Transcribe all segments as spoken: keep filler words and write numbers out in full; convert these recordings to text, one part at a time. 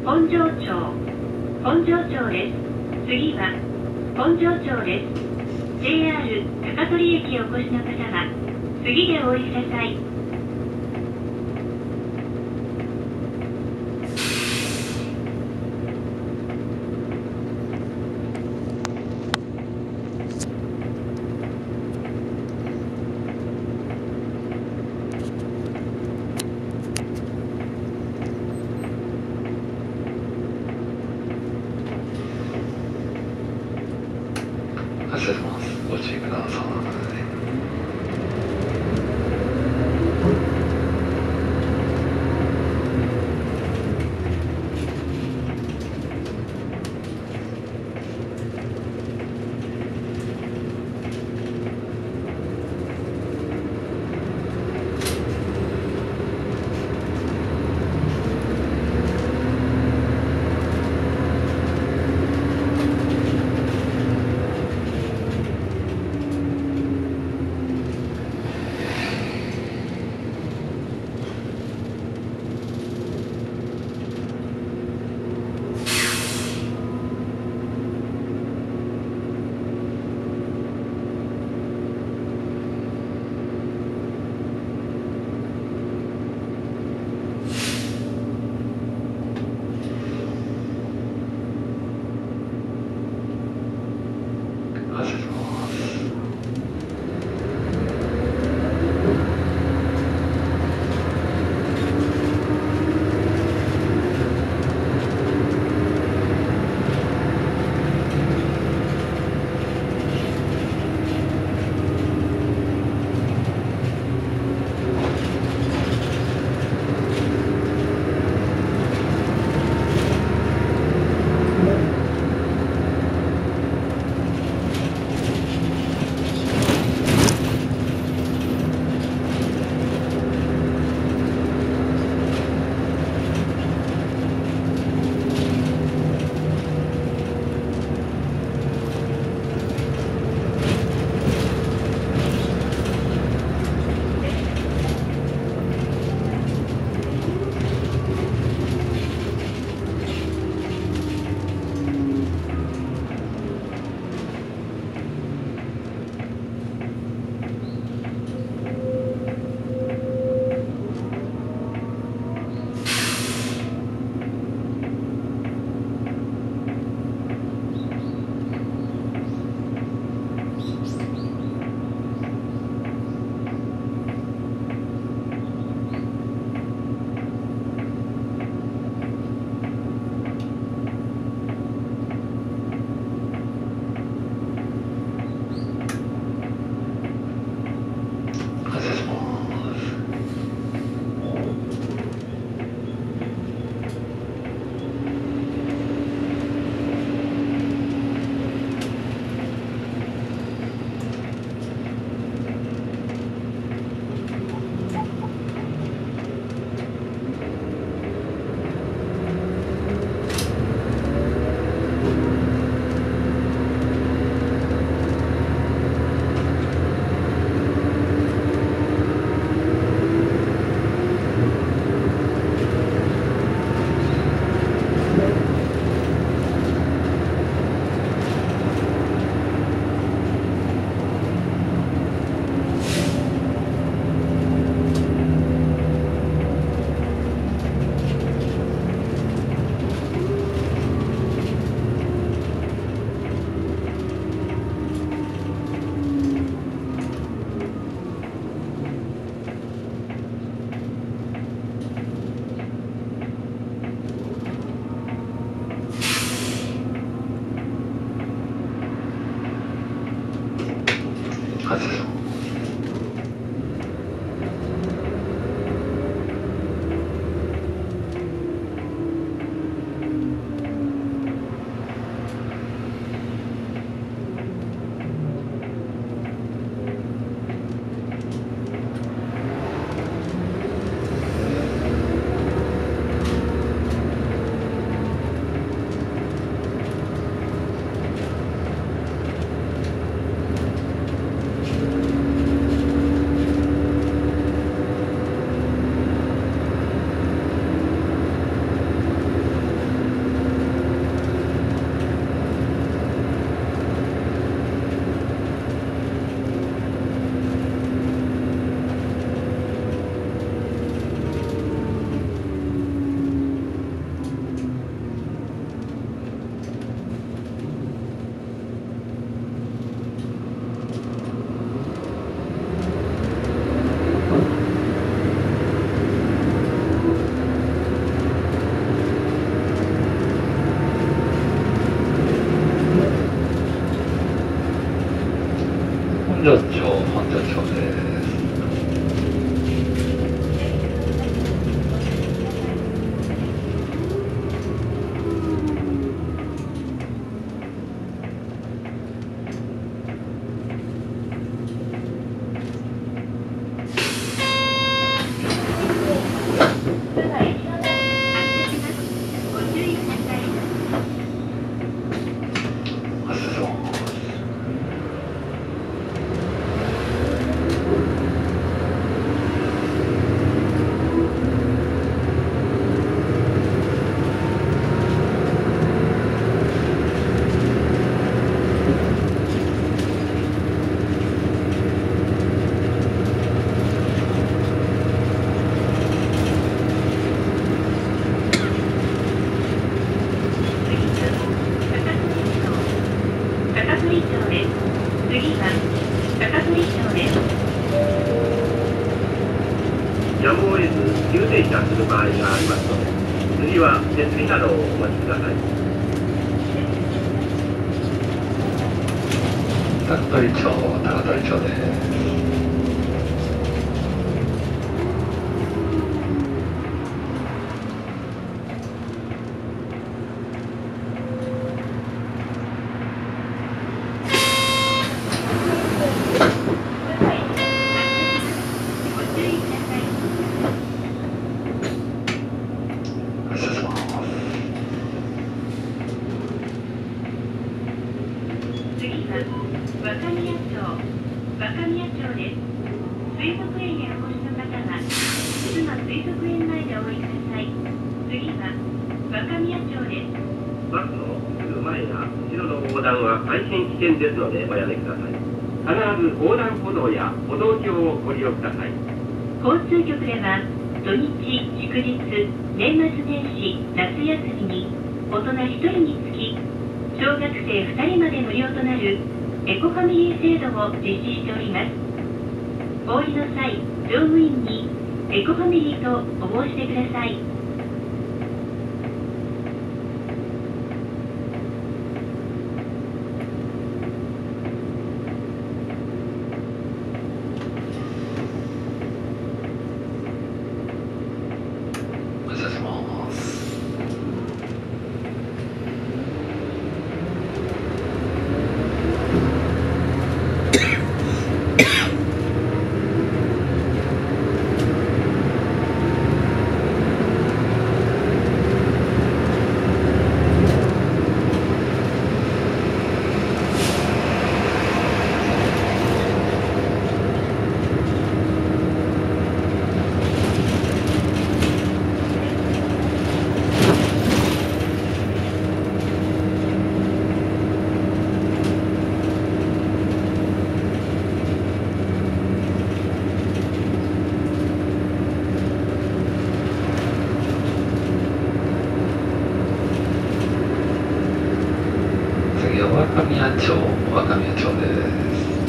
本庄町本庄町です。次は本庄町です。 ジェイアール 高取駅をお越しの方は次でお降りください。 失礼します。ご注意ください。 す。 本庄町、本庄町です。 やむを得ず急停車する場合がありますので、次は手すりなどをお待ちください。 高取町、高取町です。 若宮町、若宮町です。水族園へお越しの方は、須磨水族園前でお降りください。次は若宮町です。 バスのすぐ前や後ろの横断は大変危険ですのでおやめください。必ず横断歩道や歩道橋をご利用ください。 交通局では、土日、祝日、年末年始、夏休みに大人ひとりにつき、小学生ふたりまで無料となるエコファミリー制度を実施しております。お降りの際、乗務員にエコファミリーとお申し出ください。 お願いします。若宮町、若宮町です。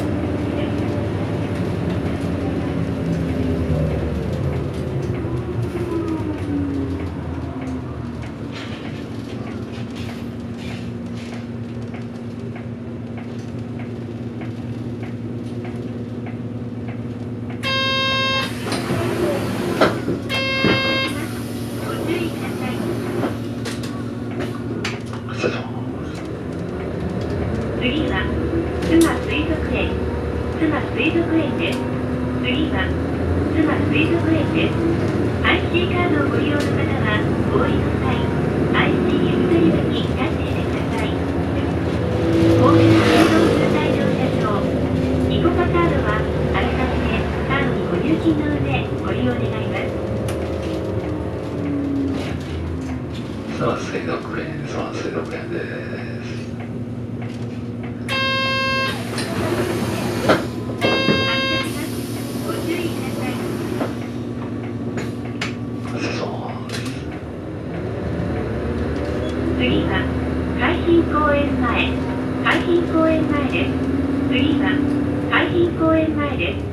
次は須磨水族園、須磨水族園です。次は須磨水族園です。アイシー カードをご利用の方は、お降りの際、アイシー 読み取り場にタッチしてください。神戸市鉄道通滞乗車場、イコカカードは、あらかじめカードにご入金の上、ご利用願います。 須磨水族園、須磨水族園です。 次は海浜公園前、海浜公園前です。次は海浜公園前です。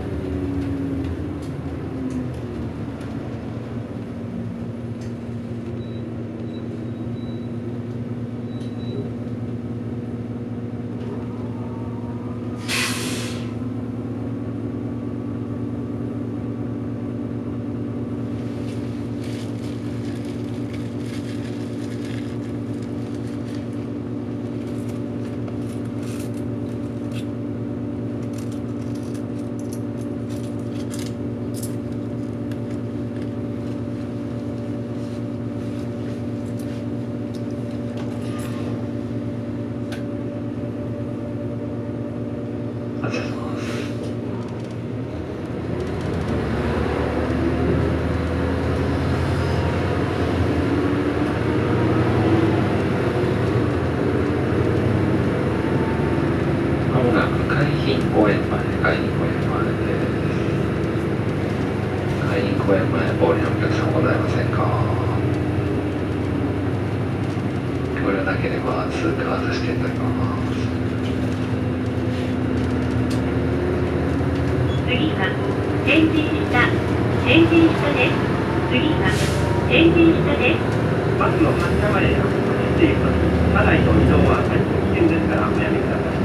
発車します。まもなく海浜公園前、海浜公園前です。海浜公園前、お降りのお客さんございませんか？ご用なければ通過させていただきます。 次は天神下、天神下です。次は天神下です。 バスの発車前や走っています。車内の移動は大変危険ですからおやめください。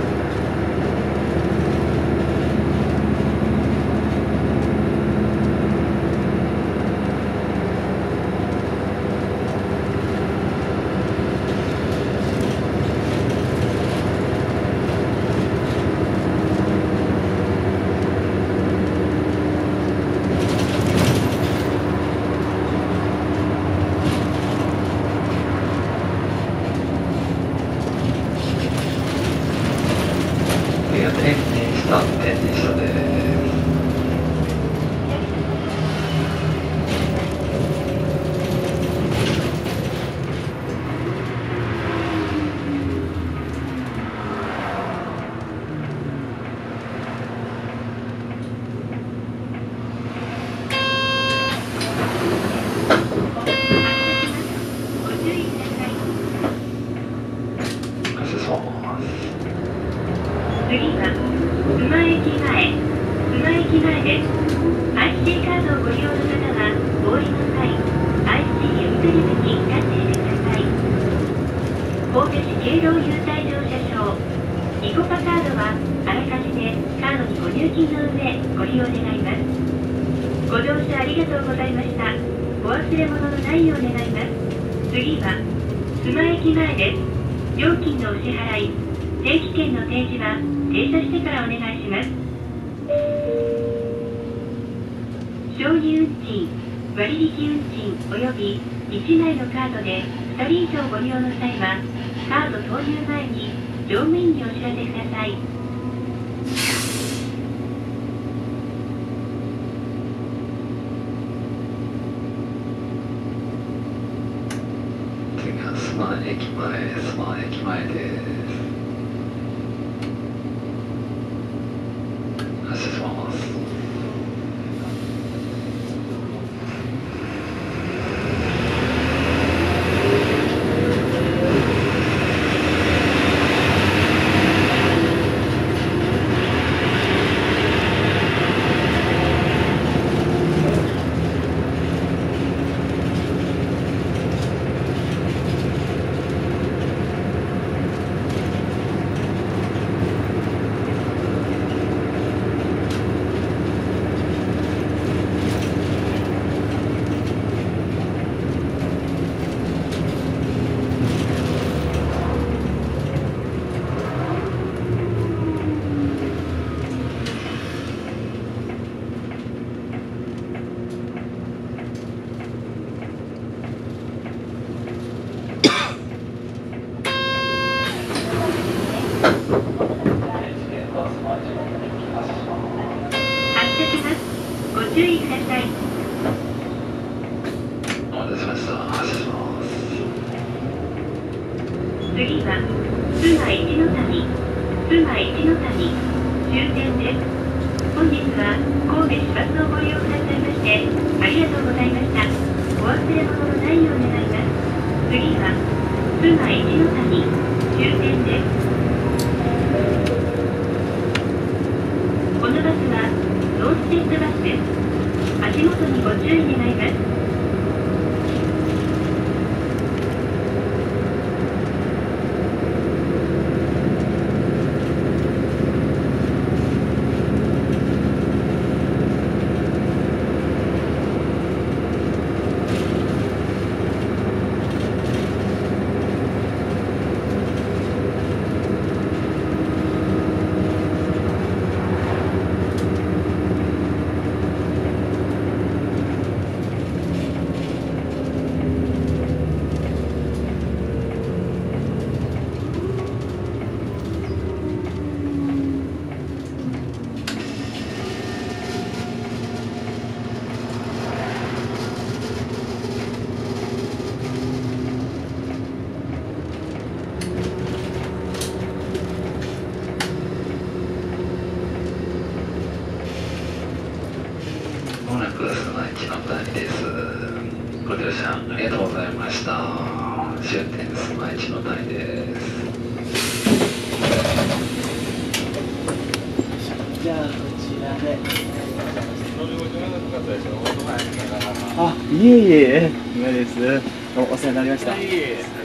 です。ご乗車ありがとうございました。終点スマイチの台です。 じゃあこちらで。あ、いえいえ、今です。どうもお世話になりました。